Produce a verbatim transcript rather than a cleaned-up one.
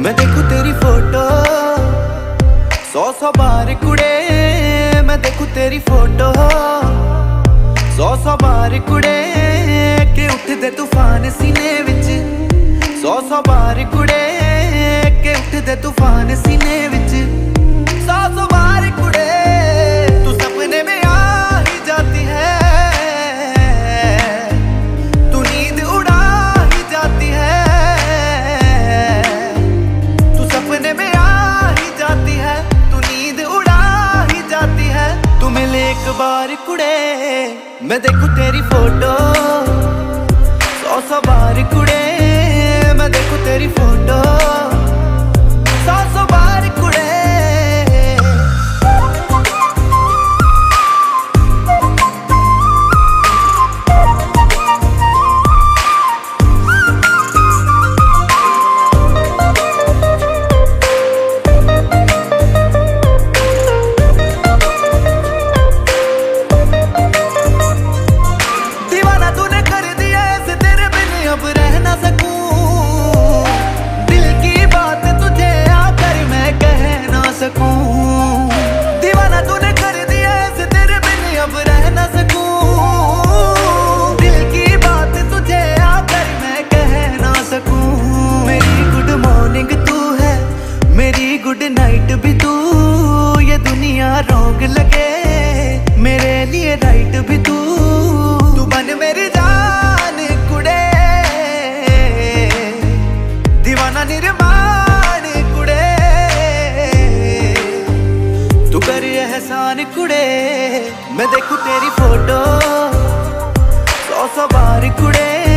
मैं देखूं तेरी फोटो सौ सौ बार कुड़े। मैं देखूं तेरी फोटो सौ सौ बार कुड़े के उठदे तूफान सीने विच। सौ सौ बार कुड़े के उठदे तूफान सीने विच। सौ सौ बार कुड़े तू सपने में आ ही जाती है। तू नींद उड़ा ही जाती है। तू सपने में आ ही जाती है। तू नींद उड़ा ही जाती है। तू मिले एक बार कुड़े मैं देखूं तेरी फोटो सौ सौ बार कुड़े। मैं देखूं तेरी फोटो सौ सौ बार कुड़े। दीवाना तूने कर दिया ऐसे तेरे बिन अब रह ना सकूं। दिल की बात तुझे आकर मैं कह ना सकूं। दीवाना तूने कर दिया ऐसे तेरे बिन अब रह ना सकूं। दिल की बात तुझे आकर मैं कह ना सकूं। मेरी गुड मॉर्निंग तू है, मेरी गुड नाइट भी तू। ये दुनिया रॉन्ग लगे मेरे लिए राइट भी तू। तू बन मेरी जान कुड़े, दीवाना निर्माण कुड़े। तू कर एहसान कुड़े मैं देखूं तेरी फोटो सौ सौ बार कुड़े।